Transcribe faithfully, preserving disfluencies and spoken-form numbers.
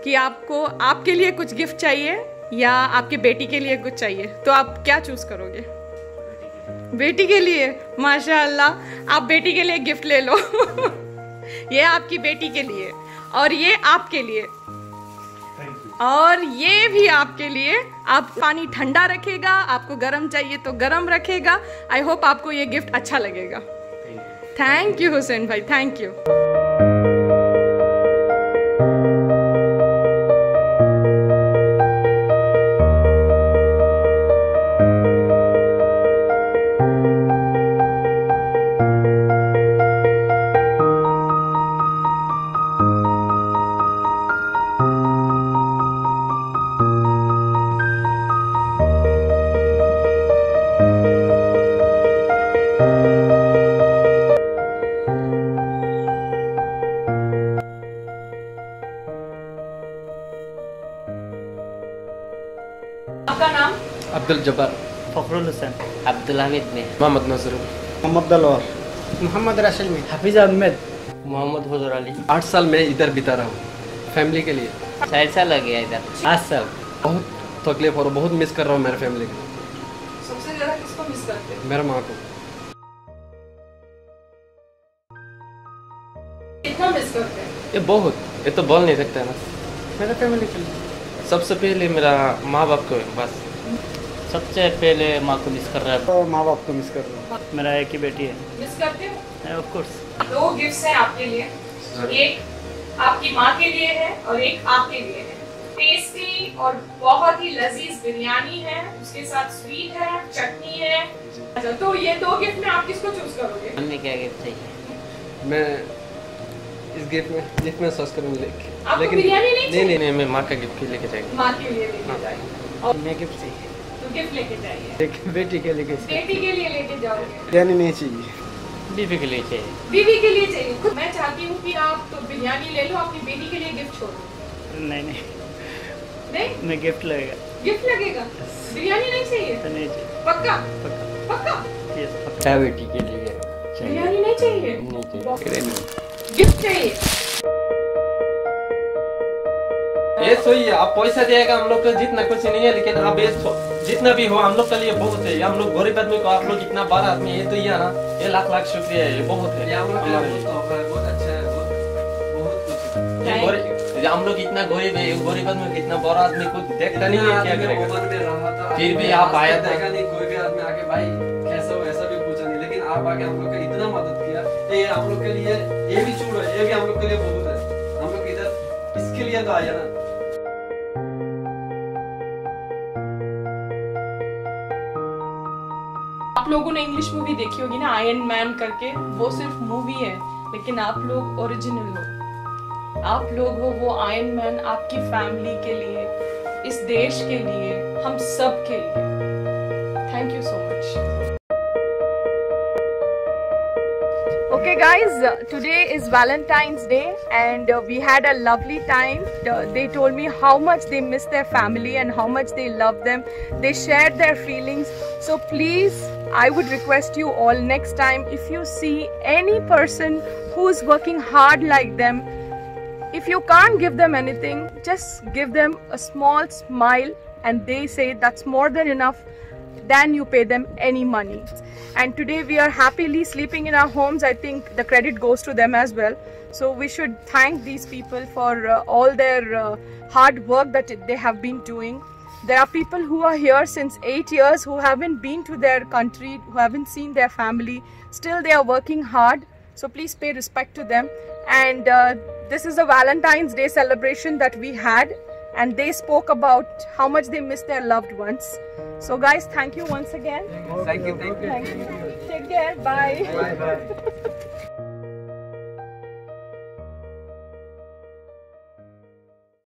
कि आपको आपके लिए कुछ गिफ्ट चाहिए या आपके बेटी के लिए कुछ चाहिए, तो आप क्या चूज करोगे? बेटी के लिए। माशाअल्लाह, आप बेटी के लिए गिफ्ट ले लो। ये आपकी बेटी के लिए और ये आपके लिए और ये भी आपके लिए। आप पानी ठंडा रखेगा, आपको गर्म चाहिए तो गर्म रखेगा। आई होप आपको ये गिफ्ट अच्छा लगेगा। थैंक यू हुसैन भाई, थैंक यू। आपका नाम? अब्दुल जब्बार, फखरुल हुसैन, अब्दुल हमीद में, मोहम्मद नजर, मोहम्मद दलवार, मोहम्मद राशिद में, हाफिज अहमद, मोहम्मद हुजूर अली। आठ साल में इधर बिता रहा हूँ फैमिली के लिए। चार साल लग गया इधर। आठ साल। बहुत तकलीफ और बहुत मिस कर रहा हूँ मेरे फैमिली को। सबसे ज्यादा किसको मिस करते हैं? मेरा माँ को। कितना मिस करते हैं? ये बहुत, ये तो बोल नहीं सकते ना। मेरा फैमिली के लिए सबसे पहले मेरा माँ बाप को, बस सबसे पहले माँ को मिस कर रहा है। तो माँ बाप को मिस कर रहा हूँ। मेरा एक ही बेटी है। मिस करते हो? Of course. दो गिफ्ट्स हैं आपके लिए, एक आपकी माँ के लिए है और एक आपके लिए है। टेस्टी और बहुत ही लजीज बिरयानी है, उसके साथ स्वीट है, चटनी है। अच्छा, तो ये दो गिफ्ट में आप किसको चूज करोगे? हमें क्या गिफ्ट चाहिए? मैं इस गिफ्ट में गिफ्ट में सोच करूँ लेकिन आपको लेकिन बिरयानी नहीं नहीं नहीं नहीं मैं माँ का गिफ्ट ही लेके जाएंगे। माँ के लिए लेके जाएंगे और मैं गिफ्ट चाहिए। तो गिफ्ट लेके जाइए। एक बेटी के लिए बेटी के लिए लेके जाओगे? बिरयानी नहीं चाहिए, बीवी के लिए चाहिए। बीवी के लिए चाहिए। मैं चाहती हूँ कि आप तो बिरयानी ले लो, अपनी बेटी के लिए गिफ्ट छोड़ो। नहीं नहीं नहीं, मैं गिफ्ट लगेगा। गिफ्ट लगेगा, बिरयानी नहीं चाहिए? तो नहीं चाहिए। पक्का? पक्का पक्का? यस पक्का। क्या बेटी के लिए बिरयानी नहीं चाहिए? नहीं चाहिए। गिफ्ट चाहिए। ये सोई है, आप पैसा दिएगा हम लोग को जितना कुछ नहीं है, लेकिन आप ये जितना भी हो हम लोग के लिए बहुत है। हम लोग गरीब आदमी को आप लोग इतना बड़ा आदमी है, ये तो ये ना, ये लाख लाख शुक्रिया है, ये बहुत है। हम लोग बहुत अच्छा है, बहुत कुछ। हम लोग इतना गरीब है, गरीब आदमी कितना बड़ा आदमी को देखता नहीं है, क्या करेगा? फिर भी आप आया था। कोई भी आदमी आके भाई कैसा हो ऐसा भी पूछा नहीं, लेकिन आप आके हम लोग का इतना मदद किया, ये हम लोग के लिए ये भी छोड़ो, ये भी हम लोग के लिए बहुत है। हम लोग इधर इसके लिए तो आए ना। आप लोगों ने इंग्लिश मूवी देखी होगी ना, आयरन मैन करके। वो सिर्फ मूवी है, लेकिन आप लोग ओरिजिनल हो। आप लोग हो वो आयरन मैन, आपकी फैमिली के लिए, इस देश के लिए, हम सब के लिए। Thank you so much. Okay guys, uh, today is Valentine's Day and uh, we had a lovely time. Uh, they told me how much they miss their family and how much they love them. They shared their feelings. So please, I would request you all, next time if you see any person who's working hard like them, if you can't give them anything, just give them a small smile, and they say that's more than enough than you pay them any money. And today we are happily sleeping in our homes. I think the credit goes to them as well. So we should thank these people for uh, all their uh, hard work that they have been doing. There are people who are here since eight years who haven't been to their country, who haven't seen their family. Still they are working hard. So please pay respect to them. And uh, this is a Valentine's Day celebration that we had. And they spoke about how much they miss their loved ones. So guys, thank you once again. Thank you, thank you. Thank you. Take care. Bye. Bye bye.